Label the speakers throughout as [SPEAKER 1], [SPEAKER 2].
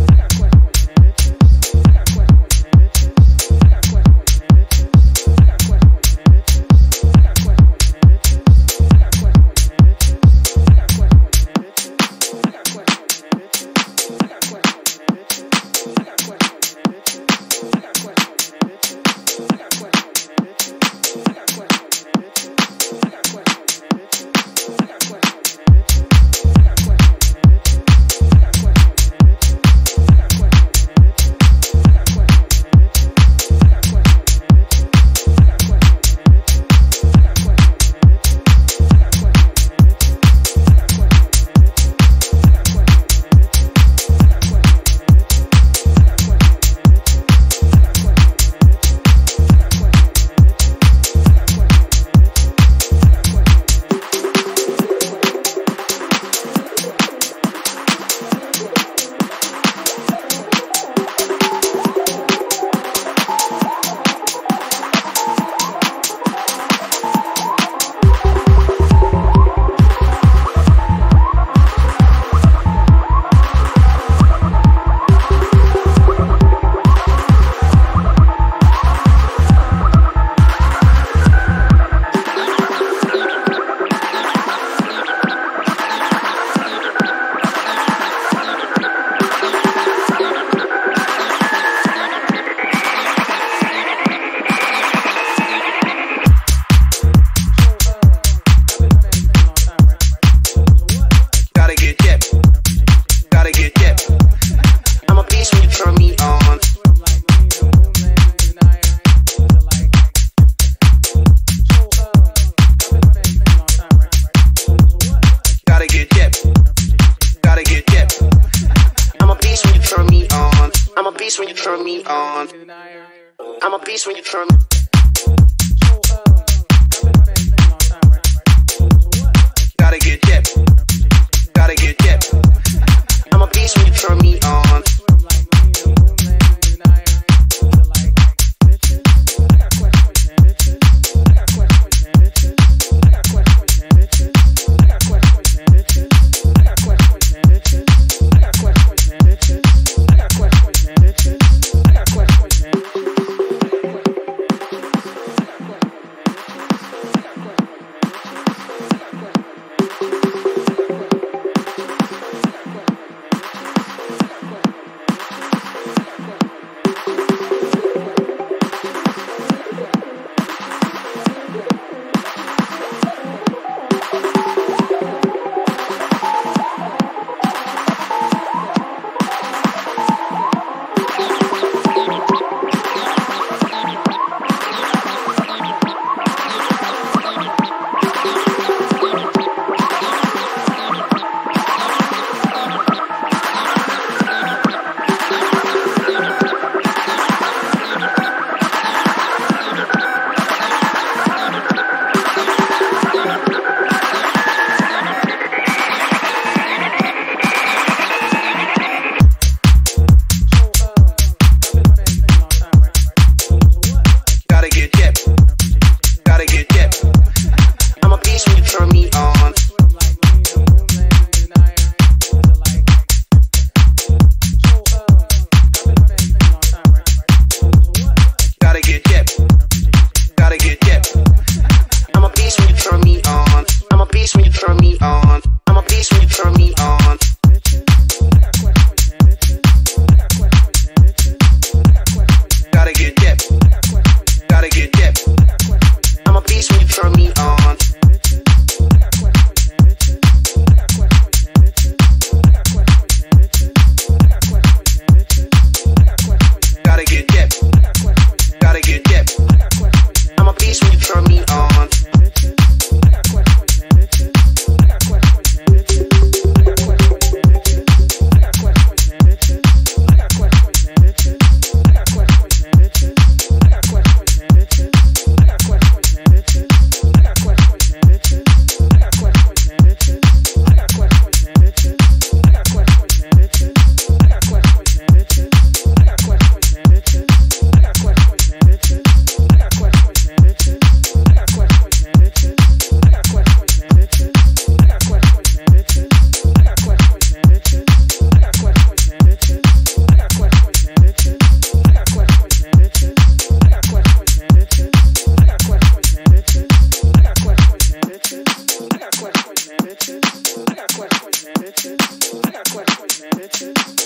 [SPEAKER 1] beast when you turn me on. I'm a beast when you turn me on. Gotta get jet. Gotta get jet. I'm a beast when you turn me on.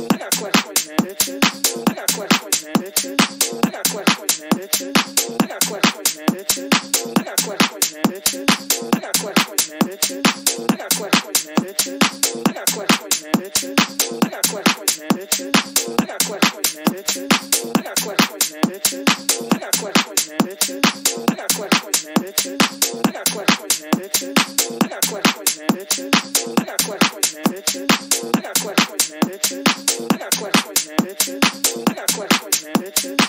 [SPEAKER 2] I got questions, man, bitches. I got questions, man, bitches. I got questions, man, bitches. I got questions, man, bitches. I got questions, man, bitches. I got questions, man, bitches. I got questions, man, bitches. I got questions, man, bitches. I got questions, man, bitches. I got questions, man, bitches. I got questions, man, bitches. I got questions, man, bitches. I got questions, man, bitches. I got questions, man, bitches. I got questions, man, bitches. I got questions, man, bitches. I got questions, man, bitches. I got questions, man, bitches. I got questions, man, bitches.